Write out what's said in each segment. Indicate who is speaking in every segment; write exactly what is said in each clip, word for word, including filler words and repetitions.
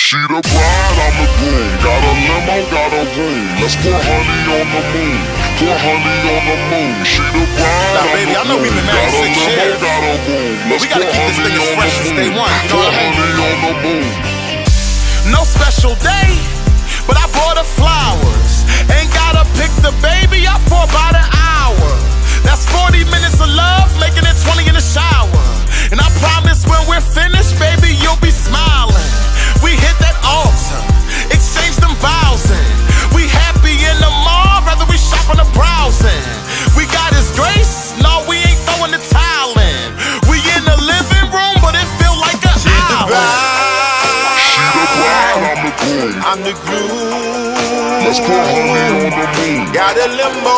Speaker 1: She the bride, I'm the groom. Got a limo, got a room. Let's pour honey on the moon. Pour honey on the moon. She the bride,
Speaker 2: now,
Speaker 1: I'm
Speaker 2: baby,
Speaker 1: the
Speaker 2: I know we've been married
Speaker 1: groom.
Speaker 2: six
Speaker 1: Got a limo,
Speaker 2: years,
Speaker 1: got a room. Let's
Speaker 2: we gotta
Speaker 1: pour
Speaker 2: keep this
Speaker 1: honey
Speaker 2: thing as
Speaker 1: on
Speaker 2: fresh
Speaker 1: the
Speaker 2: as day
Speaker 1: moon.
Speaker 2: one, you know
Speaker 1: Pour
Speaker 2: what I mean?
Speaker 1: honey on the moon.
Speaker 2: No special day, but I brought her flowers. Ain't gotta pick the baby up for about an hour. That's forty minutes of love, making it twenty in the shower. And I promise when we're finished, baby, you'll be smiling. We hit that altar, exchange them vows in. We happy in the mall, rather we shopping or browsing. We got his grace, no, we ain't throwing the towel in. We in the living room, but it feel like a
Speaker 3: She's the
Speaker 1: She
Speaker 3: bride,
Speaker 1: the bride, I'm the groom.
Speaker 3: I'm the groom.
Speaker 1: Let's pour honey on the moon.
Speaker 3: Got a limo,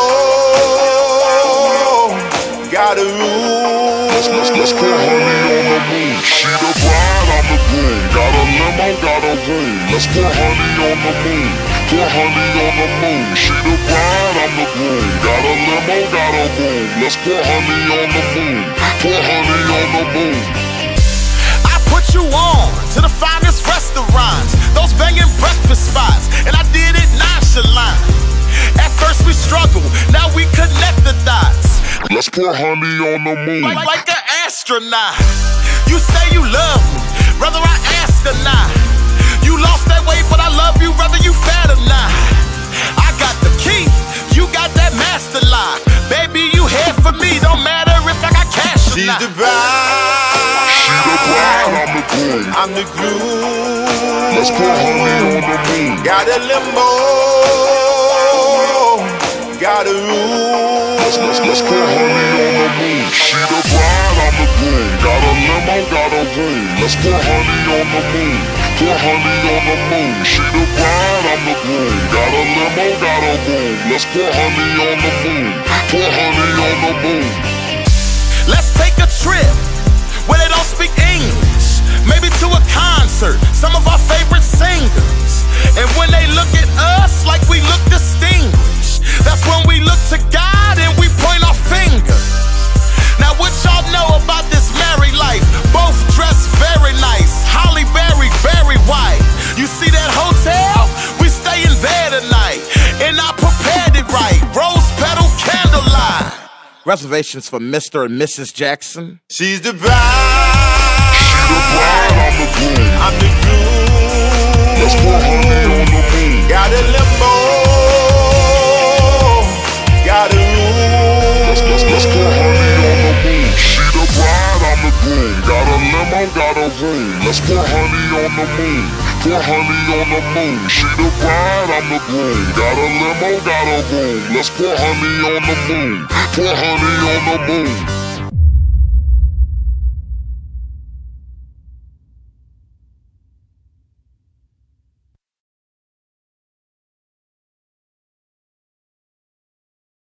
Speaker 3: got a room.
Speaker 1: Let's, let's, let's pour honey on the moon. She the bride, I'm the groom. Got a limo, got a room. Let's pour honey on the moon. Pour honey on the moon. She the bride, I'm the groom. Got a limo, got a room. Let's pour honey on the moon. Pour honey on the moon.
Speaker 2: I put you on to the finest restaurants, those banging breakfast spots, and I did it nonchalant. At first we struggled, now we connect the dots.
Speaker 1: Let's pour honey on the moon.
Speaker 2: Like, like an astronaut. You say you love me, whether I ask or not. You lost that weight, but I love you, whether you fat or not. I got the key, you got that master lock. Baby, you here for me, don't matter if I got cash or
Speaker 3: She's
Speaker 2: not.
Speaker 3: the bride,
Speaker 1: She the bride, I'm the groom.
Speaker 3: I'm the groom.
Speaker 1: Let's pour honey on the moon.
Speaker 3: Got a limo, got a room.
Speaker 1: Let's, let's, let's pour honey on the moon. She the bride, I'm the groom. Got a limo, got a room. Let's pour honey on the moon. Pour honey on the moon. She the bride, I'm the groom. Got a limo, got a room. Let's pour honey on the moon. Pour honey on the moon.
Speaker 2: Let's take a trip where they don't speak English. Maybe to a concert, some of our favorite singers. And when they look at us like we look distinguished, that's when we look to God and we point our fingers. Now what y'all know about this married life? Both dressed very nice, Holly Berry, very white. You see that hotel? We stay in there tonight. And I prepared it right, rose petal candlelight. Reservations for Mister and Missus Jackson.
Speaker 3: She's the bride,
Speaker 1: She the bride, I'm the groom.
Speaker 3: I'm the groom.
Speaker 1: Let's pour honey on the moon.
Speaker 3: Got a limo, got a room.
Speaker 1: Let's, let's, let's pour honey on the moon. She the bride, I'm the groom. Got a limo, got a room. Let's pour honey on the moon. Pour honey on the moon. She the bride, I'm the groom. Got a limo, got a room. Let's pour honey on the moon. Pour honey on the moon.